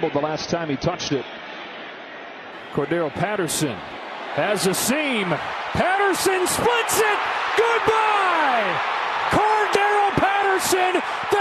fumbled the last time he touched it. Cordalle Patterson has a seam. Patterson splits it. Goodbye. Cordalle Patterson